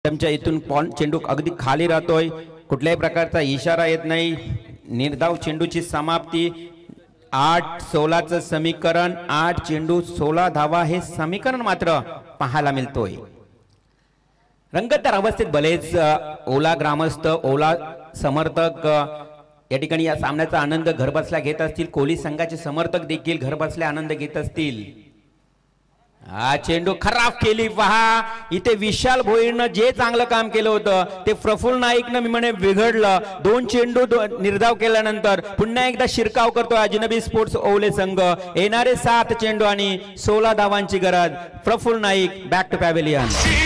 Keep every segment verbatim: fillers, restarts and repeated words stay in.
तुमच्या इथून पॉइंट चेंडू अगदी खाली राहतोय, कुठल्याही प्रकारचा इशारा येत नाही। निर्धाव चेंडूची समाप्ती आठ सोळा चं समीकरण, आठ चेंडू सोळा धावा हे समीकरण मात्र पाहायला मिळतोय। रंगतदार अवस्थेत बलेच ओला ग्रामस्थ ओला समर्थक या ठिकाणी या सामन्याचा आनंद घरबसल्या घेत असतील। कोहली संघाचे समर्थक देखील घरबसल्या आनंद घेत असतील। हा चेंडू खराब केली पहा, इथे विशाल भोईरनं जे चांगलं काम केलं होतं ते प्रफुल्ल नाईकनं मी म्हणे बिघडलं। दोन चेंडू निर्धाव केल्यानंतर पुन्हा एकदा शिरकाव करतो अजनबी स्पोर्ट्स ओले संघ। येणारे सात चेंडू आणि सोळा धावांची गरज। Praful Naik back to pavilion.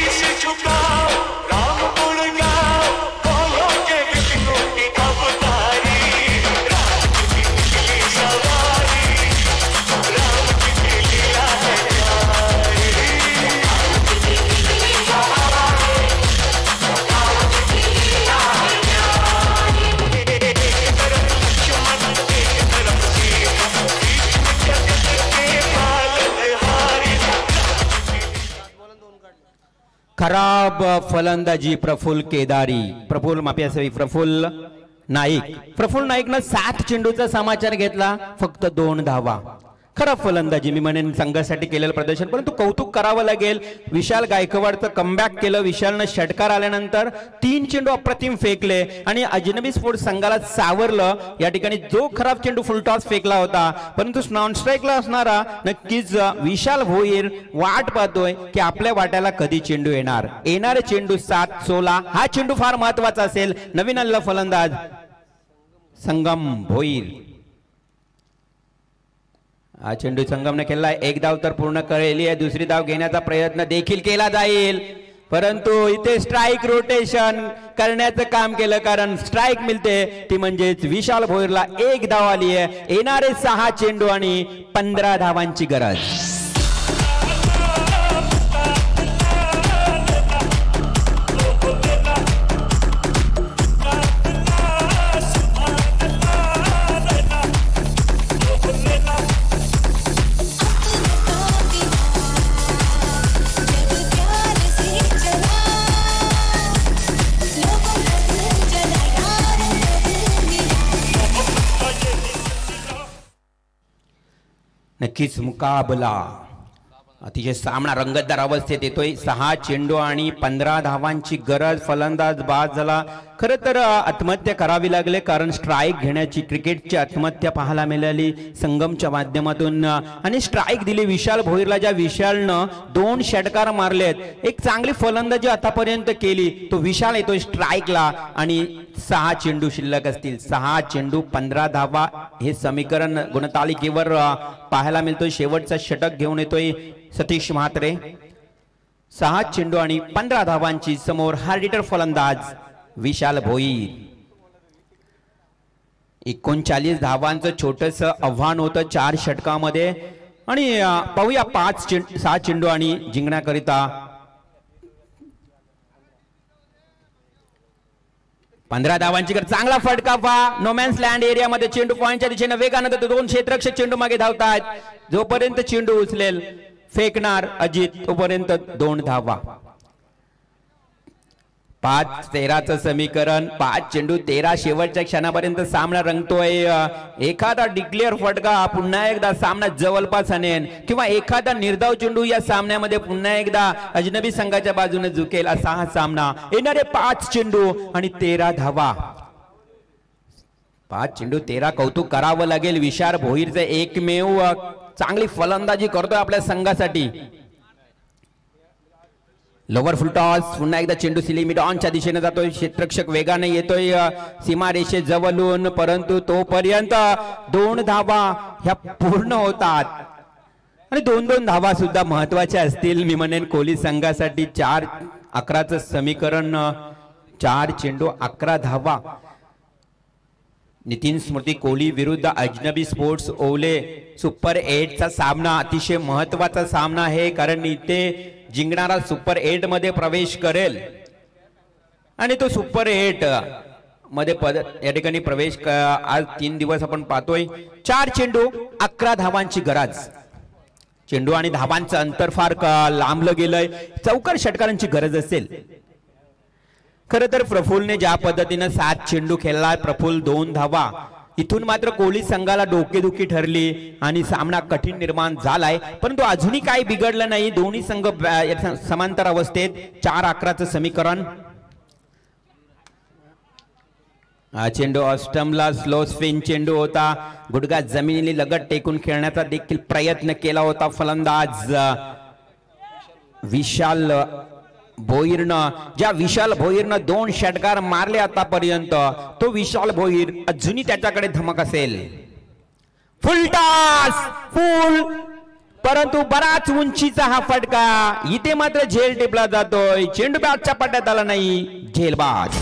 खराब फलंदाजी प्रफुल्ल केदारी, प्रफुल्ल माफी असावी प्रफुल्ल नाईक। प्रफुल्ल नाईकनं सात चेंडूचा समाचार घेतला, फक्त दोन धावा। खराब फलंदाजी मी म्हणेन संघासाठी केलेलं प्रदर्शन, परंतु कौतुक करावं लागेल। विशाल गायकवाडचं कमबॅक केलं। विशालनं षटकार आल्यानंतर तीन चेंडू अप्रतिम फेकले आणि अजनबी स्पोर्ट्स संघाला सावरलं। या ठिकाणी जो खराब चेंडू फुलटॉस फेकला होता, परंतु नॉन स्ट्राईकला असणारा नक्कीच विशाल भोईर वाट पाहतोय की आपल्या वाट्याला कधी चेंडू येणार। येणारे चेंडू सात सोळा हा चेंडू फार महत्वाचा असेल। नवीन आलेला फलंदाज संगम भोईर। हा चेंडू संगमने केला, एक धाव तर पूर्ण केली आहे। दुसरी धाव घेण्याचा प्रयत्न देखील केला जाईल, परंतु इथे स्ट्राइक रोटेशन करण्याचं काम केलं, कारण स्ट्राइक मिळते ती म्हणजेच विशाल भोईरला एक धाव आली आहे। येणारे सहा चेंडू आणि पंधरा धावांची गरज। नक्कीच मुकाबला अतिशय सामना रंगतदार अवस्थेत येतोय। सहा चेंडू आणि पंधरा धावांची गरज। फलंदाज बाद झाला। खरं तर आत्महत्या करावी लागले, कारण स्ट्राइक घेण्याची क्रिकेटची आत्महत्या पाहायला मिळाली संगमच्या माध्यमातून आणि स्ट्राइक दिली विशाल भोईरला। ज्या विशालनं दोन षटकार मारलेत, एक चांगली फलंदाजी आतापर्यंत केली, तो विशाल येतोय स्ट्राइकला आणि सहा चेंडू शिल्लक असतील। सहा चेंडू पंधरा धावा हे समीकरण गुणतालिकेवर पाहायला मिळतोय। शेवटचा षटक घेऊन येतोय सतीश म्हात्रे। सहा चेंडू आणि पंधरा धावांची समोर हार्ड फलंदाज विशाल भोईर। एकोणचाळीस धावांचं छोटस आव्हान होतं चार षटकामध्ये आणि पाहूया पाच चेंडू सहा चेंडू आणि जिंकण्याकरिता पंधरा धावांची गरज। चांगला फटका पहा, नोमॅन्स लँड एरिया मध्ये चेंडू पॉइंटच्या दिशेने वेगाने दोन क्षेत्ररक्षक चेंडू मागे धावतात। जोपर्यंत चेंडू उचलेल फेकणार अजित तोपर्यंत दोन धावा। पाच तेराचं समीकरण, पाच चेंडू तेरा शेवटच्या क्षणापर्यंत सामना रंगतोय। एखादा डिक्लेअर फटका पुन्हा एकदा सामना जवळपास आणेन किंवा एखादा निर्धाव चेंडू या सामन्यामध्ये पुन्हा एकदा अजनबी संघाच्या बाजूने झुकेल असा हा सामना। येणारे पाच चेंडू आणि तेरा धावा। पाच चेंडू तेरा कौतुक करावं लागेल विशाल भोईरचे, एकमेव चांगली फलंदाजी करतोय आपल्या संघासाठी। लोवर फुल टॉस, पुन्हा एकदा चेंडू सिलिमिट ऑनच्या दिशेने जातोय। क्षेत्ररक्षक वेगाने येतोय सीमारेषे जवळून, परंतु तोपर्यंत दोन धावा ह्या पूर्ण होतात आणि दोन दोन धावा सुद्धा महत्वाच्या असतील। मी म्हणेन कोहली संघासाठी चार अकराचं समीकरण, चार चेंडू अकरा धावा। नितीन स्मृती कोहली विरुद्ध अजनबी स्पोर्ट्स ओले सुपर एट चा सामना अतिशय महत्वाचा सामना आहे, कारण इथे जिंकणारा सुपर एट मध्ये प्रवेश करेल आणि तो सुपर एट मध्ये पद या ठिकाणी प्रवेश आज तीन दिवस आपण पाहतोय। चार चेंडू अकरा धावांची गरज। चेंडू आणि धाबांचं अंतर फार लांबलं गेलंय, चौकार षटकारांची गरज असेल। खरं तर प्रफुल्लने ज्या पद्धतीने सात चेंडू खेळला, प्रफुल्ल दोन धावा, इथून मात्र कोहली संघाला डोकेदुखी ठरली आणि सामना कठीण निर्माण झालाय. परंतु अजूनही काही बिघडलं नाही, दोन्ही संघ समांतर अवस्थेत. चार अकराचं समीकरण. हा चेंडू ऑस्टमला स्लो स्पिन चेंडू होता, गुडघा जमिनीला लगत टेकून खेळण्याचा देखील प्रयत्न केला होता फलंदाज विशाल भोईरनं. ज्या विशाल भोईरनं दोन षटकार मारले आतापर्यंत, तो विशाल भोईर अजूनही त्याच्याकडे धमक असेल. फुल टॉस, फुल, परंतु बराच उंचीचा हा फटका. इथे मात्र झेल टिपला जातोय. चेंडू बॅटच्या पट्ट्यात आला नाही, झेलबाज.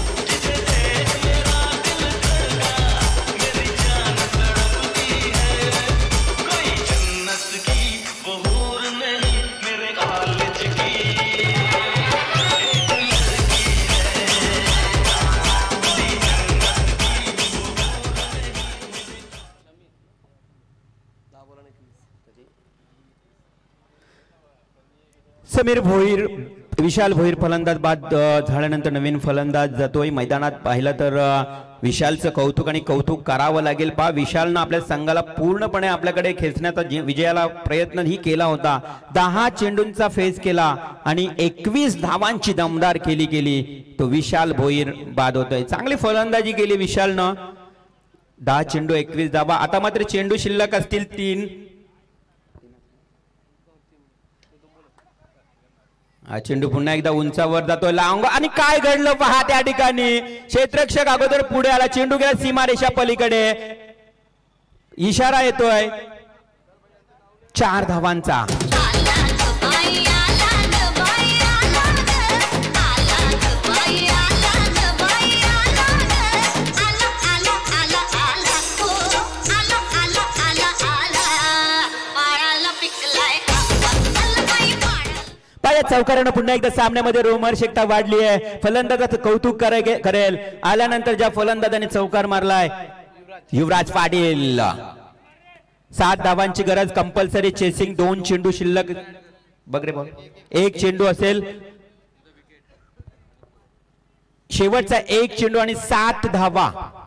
समीर भोईर, विशाल भोईर फलंदाज बाद झाल्यानंतर नवीन फलंदाज जातोय मैदानात. पाहिलं तर विशालचं कौतुक आणि कौतुक करावं लागेल. पहा, विशालनं आपल्या संघाला पूर्णपणे आपल्याकडे खेचण्याचा विजयाला प्रयत्नही केला होता. दहा चेंडूंचा फेस केला आणि एकवीस धावांची दमदार केली केली तो विशाल भोईर बाद होतोय. चांगली फलंदाजी केली विशालनं. दहा चेंडू एकवीस धावा. आता मात्र चेंडू शिल्लक असतील तीन. हा चेंडू पुन्हा एकदा उंचावर जातोय, लांब, आणि काय घडलं पहा त्या ठिकाणी. क्षेत्ररक्षक अगोदर पुढे आला, चेंडू गेला सीमारेषा पलीकडे. इशारा येतोय चार धावांचा. चौकारानं पुन्हा एकदा सामन्यामध्ये रोमांचकता वाढली आहे. फलंदाजाचं कौतुक करेल. आल्यानंतर ज्या फलंदाजाने चौकार मारलाय युवराज पाटील. सात धावांची गरज कंपल्सरी चेसिंग. दोन चेंडू शिल्लक. बघ रे बॉल, एक चेंडू असेल. शेवटचा एक चेंडू आणि सात धावा.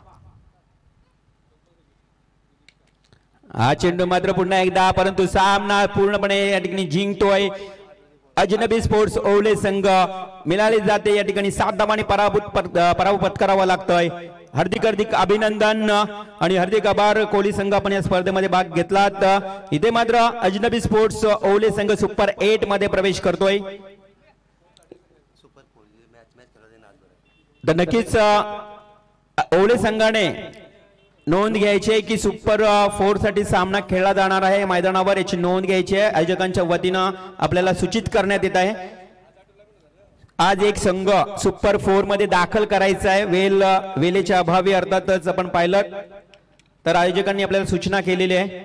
हा चेंडू मात्र पुन्हा एकदा, परंतु सामना पूर्णपणे या ठिकाणी जिंकतोय अजनबी स्पोर्ट्स ओवले संघ. मिळाली जाते या ठिकाणी सात धावांनी पराभूत पराभव पत्करावा लागतोय. हार्दिक हार्दिक अभिनंदन आणि हार्दिक आभार. कोहली संघ आपण या स्पर्धेमध्ये भाग घेतलात. इथे मात्र अजनबी स्पोर्ट्स ओवले संघ सुपर एट मध्ये प्रवेश करतोय. तर नक्कीच ओवले संघाने नोंद घ्यायची आहे की सुपर फोर साठी सामना खेळला जाणार आहे मैदानावर. याची नोंद घ्यायची आहे. आयोजकांच्या वतीनं आपल्याला सूचित करण्यात येत आहे. आज एक संघ सुपर फोर मध्ये दाखल करायचा आहे. वेल वेलेच्या अभावी अर्थातच आपण पाहिलं तर आयोजकांनी आपल्याला सूचना केलेली आहे.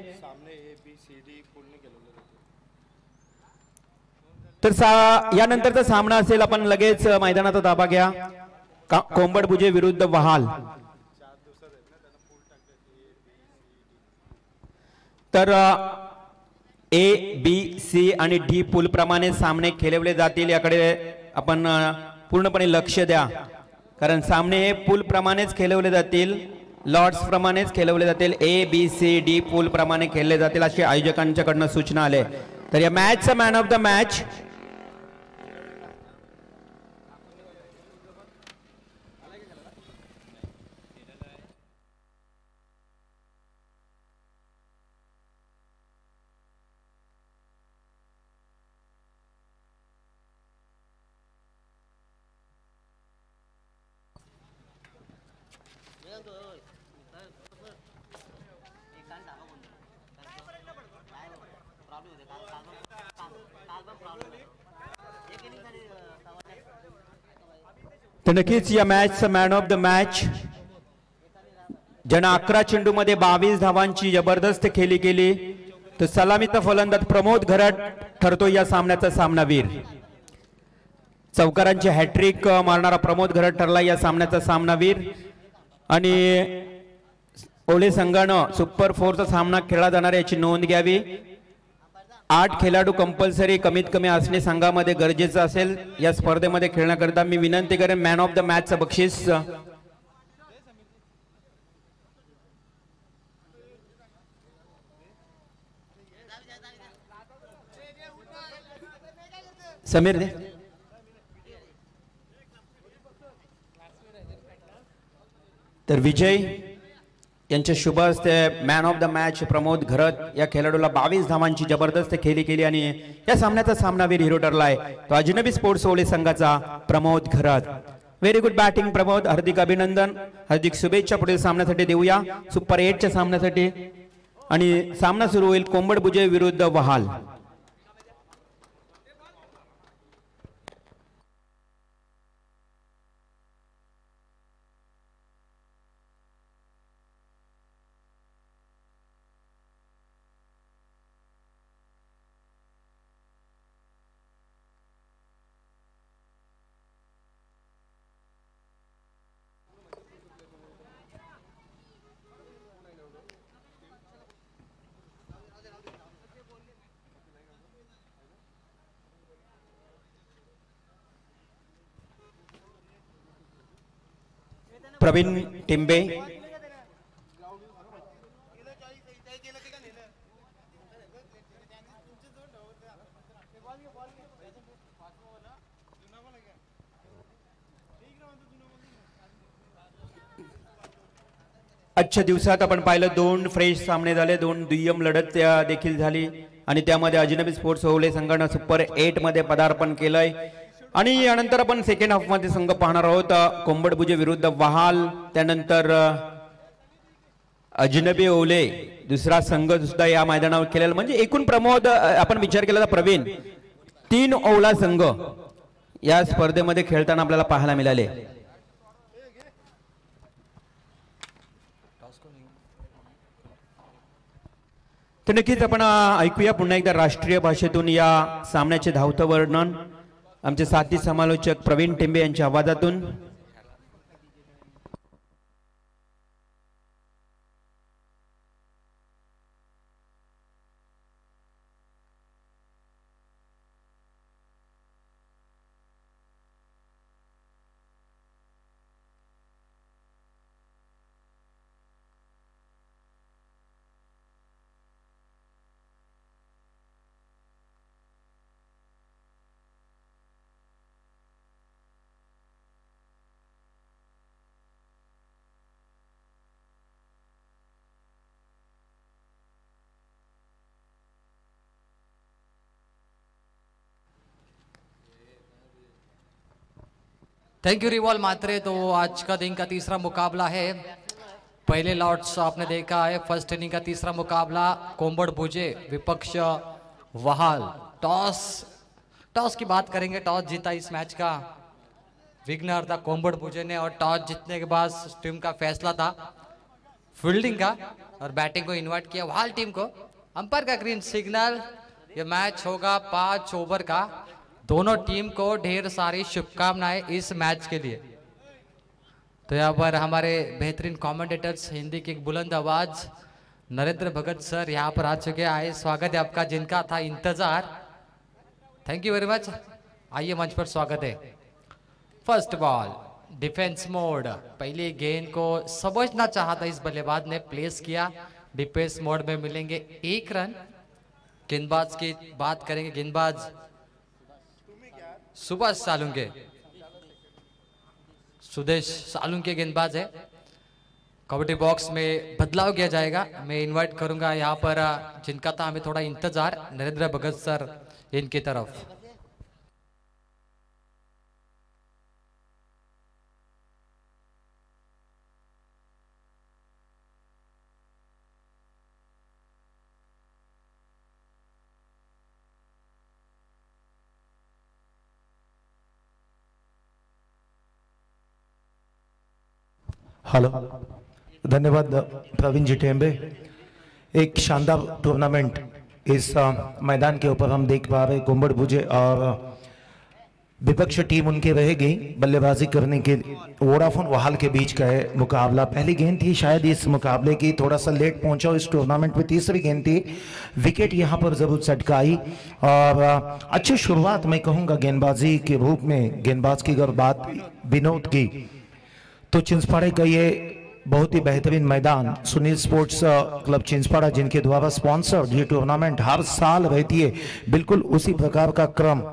तर सा यानंतरचा सामना असेल. आपण लगेच मैदानाचा ताबा घ्या. कोंबडभुजे विरुद्ध वहाल. तर ए बी सी आणि डी पूल प्रमाणे सामने खेळवले जातील. याकडे आपण पूर्णपणे लक्ष द्या, कारण सामने हे पूल प्रमाणेच खेळवले जातील, लॉट्स प्रमाणेच खेळवले जातील. A B C D pool प्रमाणे खेळले जातील अशी आयोजकांच्याकडनं सूचना आले. तर या मॅचचा मॅन ऑफ द मॅच तर नक्कीच या मॅचचा मॅन ऑफ द मॅच ज्यानं अकरा चेंडू मध्ये बावीस धावांची जबरदस्त खेळी केली तो सलामीचा फलंदाज प्रमोद घरट ठरतो या सामन्याचा सामनावीर. चौकारांची हॅट्रिक मारणारा प्रमोद घरट ठरला या सामन्याचा सामनावीर. आणि ओले संघानं सुपर फोरचा सामना खेळला जाणार याची नोंद घ्यावी. आठ खेळाडू कंपल्सरी कमीत कमी असणे संघामध्ये गरजेचं असेल या स्पर्धेमध्ये खेळण्याकरता मी विनंती करेन मॅन ऑफ द मॅचचं बक्षीस समीर दे तर विजय यांच्या शुभ हस्ते man of the match Pramod Gharat या खेळाडूला बावीस धावांची जबरदस्त खेळी केली आणि या सामन्याचा सामनावीर हिरो ठरलाय तो अजनबी स्पोर्ट्स ओले संघाचा Pramod Gharat. Very good batting Pramod, हार्दिक अभिनंदन, हार्दिक शुभेच्छा पुढील सामन्यासाठी देऊया सुपर एटच्या सामन्यासाठी. आणि सामना सुरू होईल कोंबडभुजे विरुद्ध वहाल. प्रवीण टिंबे आजच्या दिवसात आपण पाहिलं दोन फ्रेश सामने झाले, दोन दुय्यम लढत त्या देखील झाली आणि त्यामध्ये अजनबी स्पोर्ट्स ओले संघाने सुपर एट मध्ये पदार्पण केलंय. आणि यानंतर आपण सेकंड हाफ मध्ये संघ पाहणार आहोत कोंबडभुजे विरुद्ध वहाल, त्यानंतर अजनबी ओले दुसरा संघ सुद्धा या मैदानावर खेळेल. म्हणजे एकूण प्रमोद आपण विचार केला तर प्रवीण तीन ओला संघ या स्पर्धेमध्ये खेळताना आपल्याला पाहायला मिळाले. तर नक्कीच आपण ऐकूया पुन्हा एकदा राष्ट्रीय भाषेतून या सामन्याचे धावतं वर्णन आमचे साथी समालोचक प्रवीण टिंबे यांच्या आवाजातून. थैंक यू रिवॉल मात्रे. तो आज का दिन का तीसरा मुकाबला है. पहले लॉट्स आपने देखा है, फर्स्ट इनिंग का तीसरा मुकाबला कोंबडभुजे विपक्ष वहाल. टॉस टॉस की बात करेंगे. टॉस जीता इस मैच का विघ्नहर था कोंबडभुजे ने और टॉस जीतने के बाद टीम का फैसला था फील्डिंग का और बैटिंग को इन्वाइट किया वहाल टीम को. अंपायर का ग्रीन सिग्नल. ये मैच होगा पांच ओवर का. दोनों टीम को ढेर सारी शुभकामनाएं इस मैच के लिए. तो यहाँ पर हमारे बेहतरीन कमेंटेटर्स हिंदी की एक बुलंद आवाज नरेंद्र भगत सर यहाँ पर आ चुके आए. स्वागत है आपका, जिनका था इंतजार. Thank you very much. आइए मंच पर स्वागत है. First ball defence mode. पहली गेंद को समझना चाहा था इस बल्लेबाज ने, प्लेस किया. डिफेंस मोड में मिलेंगे एक रन. गेंदबाज की बात करेंगे. गेंदबाज सुभाष सालुंके, सुदेश सालुंके गेंदबाज है. कबड्डी बॉक्स में बदलाव किया जाएगा. मैं इनवाइट करूंगा यहाँ पर जिनका था हमें थोड़ा इंतजार, नरेंद्र भगत सर इनकी तरफ. हेलो, धन्यवाद प्रवीण जी टेम्बे. एक शानदार टूर्नामेंट इस मैदान के ऊपर हम देख पा रहे. कोंबडभुजे और विपक्ष टीम उनके रहेगी बल्लेबाजी करने के लिए। वोडाफोन वहाल के बीच का है मुकाबला। पहली गेंद थी शायद इस मुकाबले की, थोड़ा सा लेट पहुंचा इस टूर्नामेंट में। तीसरी गेंद थी, विकेट यहां पर जरूर सटकाई और अच्छी शुरुआत मैं कहूंगा गेंदबाजी के रूप में। गेंदबाज की अगर बात विनोद की तो चिंचपाड़े का ये बहुत ही बेहतरीन मैदान सुनील स्पोर्ट्स क्लब चिंचपाड़ा जिनके द्वारा स्पॉन्सर्ड ये टूर्नामेंट हर साल रहती है, बिल्कुल उसी प्रकार का क्रम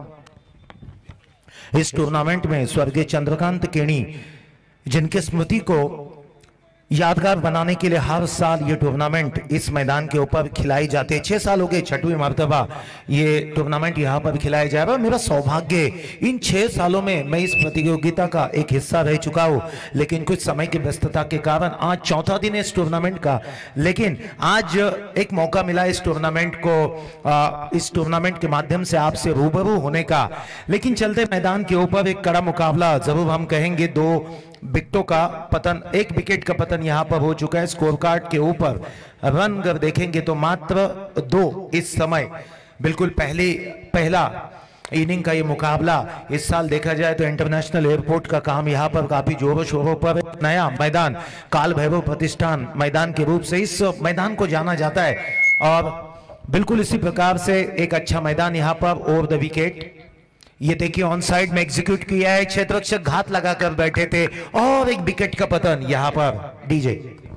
इस टूर्नामेंट में स्वर्गीय चंद्रकांत केणी जिनके स्मृति को यादगार बनाने के लिए हर साल ये टूर्नामेंट इस मैदान के ऊपर खिलाई जाती है। छह साल हो गए, छठवीं मर्तबा ये टूर्नामेंट यहाँ पर खिलाया जा रहा है। मेरा सौभाग्य इन छह सालों में मैं इस प्रतियोगिता का एक हिस्सा रह चुका हूँ, लेकिन कुछ समय की व्यस्तता के कारण आज चौथा दिन है इस टूर्नामेंट का। लेकिन आज एक मौका मिला इस टूर्नामेंट को आ, इस टूर्नामेंट के माध्यम से आपसे रूबरू होने का। लेकिन चलते मैदान के ऊपर एक कड़ा मुकाबला जरूर हम कहेंगे। दो विकेटों का पतन, एक विकेट का पतन यहां पर हो चुका है। स्कोर कार्ड के ऊपर रन अगर देखेंगे तो मात्र दो इस समय। बिल्कुल पहली पहला इनिंग का ये मुकाबला इस साल देखा जाए तो इंटरनेशनल एयरपोर्ट का काम यहां पर काफी जोरों शोरों पर। नया मैदान काल भैरव प्रतिष्ठान मैदान के रूप से इस मैदान को जाना जाता है और बिल्कुल इसी प्रकार से एक अच्छा मैदान यहां पर। ओवर द विकेट ये देखिए ऑन साइड में एग्जीक्यूट किया है, क्षेत्ररक्षक घात लगाकर बैठे थे और एक विकेट का पतन यहां पर। डीजे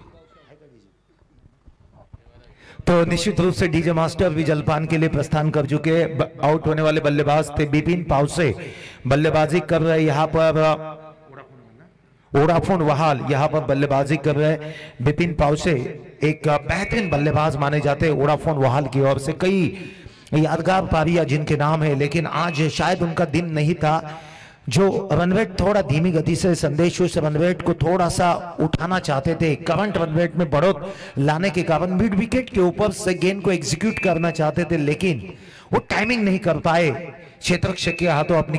तो निश्चित रूप से डीजे मास्टर भी जलपान के लिए प्रस्थान कर चुके। आउट होने वाले बल्लेबाज थे बिपिन पाउसे, बल्लेबाजी कर रहे यहां पर वोडाफोन वहाल, यहां पर बल्लेबाजी कर रहे बिपिन पाउसे, एक बेहतरीन बल्लेबाज माने जाते हैं वोडाफोन वहाल की ओर से। कई यादगार पारियां जिनके नाम है, लेकिन आज शायद उनका दिन नहीं था। जो रनरेट थोड़ा धीमी गति से संदेश उस रनरेट को थोड़ा सा उठाना चाहते थे, करंट रनरेट में बढ़ोत लाने के कारण मिड विकेट के ऊपर से गेंद को एग्जीक्यूट करना चाहते थे, लेकिन वो टाइमिंग नहीं कर पाए। क्षेत्ररक्षक के हाथों अपनी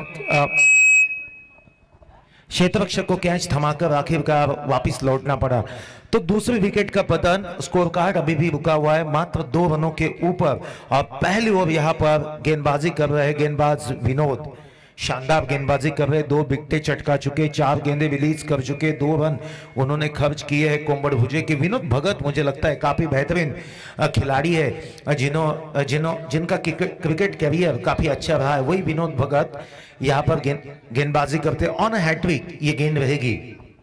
क्षेत्ररक्षक को कैच थमाकर आखिरकार वापिस लौटना पड़ा। तो दूसरी विकेट का पतन। स्कोर कार्ड अभी भी रुका हुआ है मात्र दो रनों के ऊपर और पहली ओवर यहां पर गेंदबाजी कर रहे हैं गेंदबाज विनोद। शानदार गेंदबाजी कर रहे, दो विकेटें चटका चुके, चार गेंदें रिलीज कर चुके, दो रन उन्होंने खर्च किए हैं कोम्बड़ भुजे के। विनोद भगत मुझे लगता है काफी बेहतरीन खिलाड़ी है जिन्हों जिन्हों जिनका क्रिकेट कैरियर काफी अच्छा रहा है, वही विनोद भगत यहां पर गेंद गेंदबाजी करते। ऑन हैट्रिक ये गेंद रहेगी।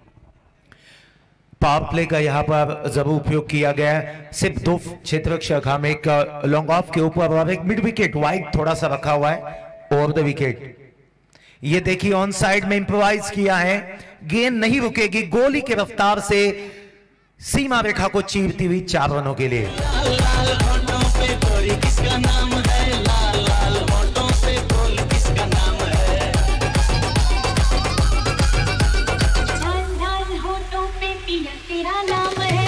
पावर प्ले का यहां पर जरूर उपयोग किया गया है। सिर्फ दो क्षेत्ररक्षक, हम एक लॉन्ग ऑफ के ऊपर और एक मिड विकेट वाइड थोड़ा सा रखा हुआ है ओवर द विकेट। ये देखिए ऑन साइड में इंप्रोवाइज किया है, गेंद नहीं रुकेगी, गोली की रफ्तार से सीमा रेखा को चीरती हुई चार रनों के लिए। लाल लाल होठों पे गोरी किसका नाम है, लाल लाल होठों पे गोल किसका नाम है, लाल लाल होठों पे पिया तेरा नाम है।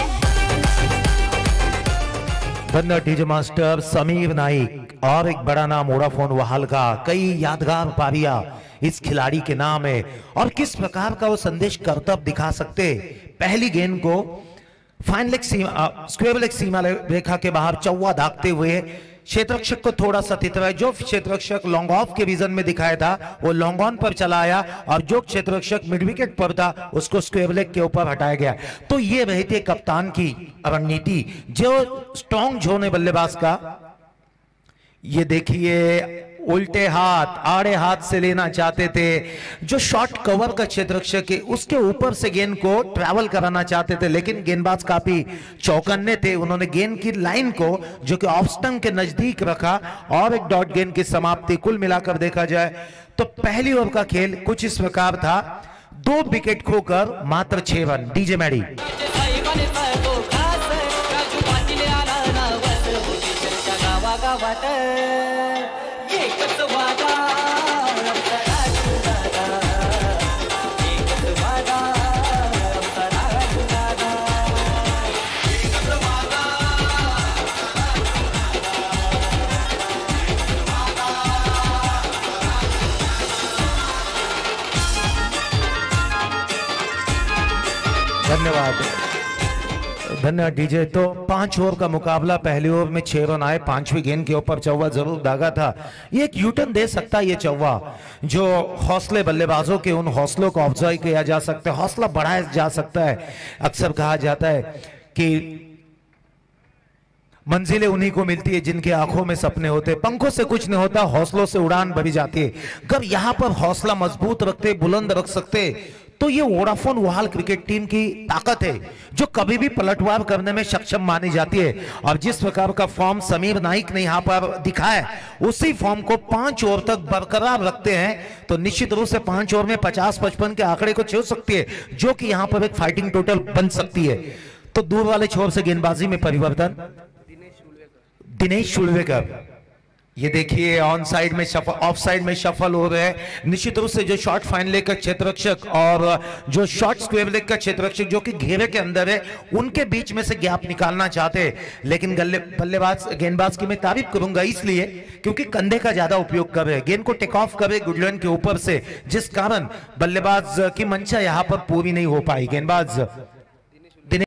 धन्य डीजे मास्टर समीर नाइक और एक बड़ा नाम वोडाफोन वहाल का। कई यादगार पारियां इस खिलाड़ी के नाम है और किस प्रकार का वो संदेश कर्तव्य दिखा सकते। पहली गेंद को फाइन लेग सीमा स्क्वायर लेग सीमा रेखा के बाहर चौवा दागते हुए क्षेत्ररक्षक को थोड़ा सा तितराया। जो क्षेत्ररक्षक लॉन्ग ऑफ के विजन में दिखाया था वो लॉन्ग ऑन पर चला आया और जो क्षेत्ररक्षक मिड विकेट पर था उसको स्क्वायर लेग के ऊपर हटाया गया। तो ये रहती है कप्तान की रणनीति। जो स्ट्रॉन्ग जोन है बल्लेबाज का, ये देखिए उल्टे हाथ आड़े हाथ से लेना चाहते थे। जो शॉर्ट कवर का क्षेत्ररक्षक है उसके ऊपर से गेंद को ट्रैवल कराना चाहते थे, लेकिन गेंदबाज काफी चौकन्ने थे। उन्होंने गेंद की लाइन को जो कि ऑफ स्टंप के नजदीक रखा और एक डॉट गेंद की समाप्ति। कुल मिलाकर देखा जाए तो पहली ओवर का खेल कुछ इस प्रकार था। दो विकेट खोकर मात्र छह रन। डीजे मैडी धन्यवाद धन्यवाद डीजे। तो पांच ओवर का मुकाबला, पहले ओवर में छह रन आए, पांचवी गेंद के ऊपर चौवा जरूर दागा था। ये एक यूटर्न दे सकता है ये चौवा, जो हौसले बल्लेबाजों के उन हौसलों को ऑब्जर्व किया जा सकता है, हौसला बढ़ाया जा सकता है। अक्सर कहा जाता है कि मंजिलें उन्हीं को मिलती है जिनके आंखों में सपने होते, पंखों से कुछ नहीं होता, हौसलों से उड़ान भरी जाती है। अगर यहां पर हौसला मजबूत रखते, बुलंद रख सकते, तो ये वोडाफोन वहाल क्रिकेट टीम की ताकत है जो कभी भी पलटवार करने में सक्षम मानी जाती है। और जिस प्रकार का फॉर्म समीर नाइक ने यहां पर दिखाया, उसी फॉर्म को पांच ओवर तक बरकरार रखते हैं तो निश्चित रूप से पांच ओवर में पचास पचपन के आंकड़े को छू सकती है, जो कि यहां पर एक फाइटिंग टोटल बन सकती है। तो दूर वाले छोर से गेंदबाजी में परिवर्तन, दिनेश शुलवेकर, ये देखिए ऑन साइड में शफल, ऑफ साइड में शफल हो रहे हैं। निश्चित रूप से जो शॉर्ट फाइन लेग का क्षेत्ररक्षक और जो शॉर्ट स्क्वेयर लेग का क्षेत्ररक्षक जो कि घेरे के अंदर है, उनके बीच में से गैप निकालना चाहते हैं। लेकिन गल्ले बल्लेबाज गेंदबाज की मैं तारीफ करूंगा इसलिए क्योंकि कंधे का ज्यादा उपयोग कर रहे हैं, गेंद को टेक ऑफ करे गुडलैंड के ऊपर से, जिस कारण बल्लेबाज की मंशा यहां पर पूरी नहीं हो पाई। गेंदबाज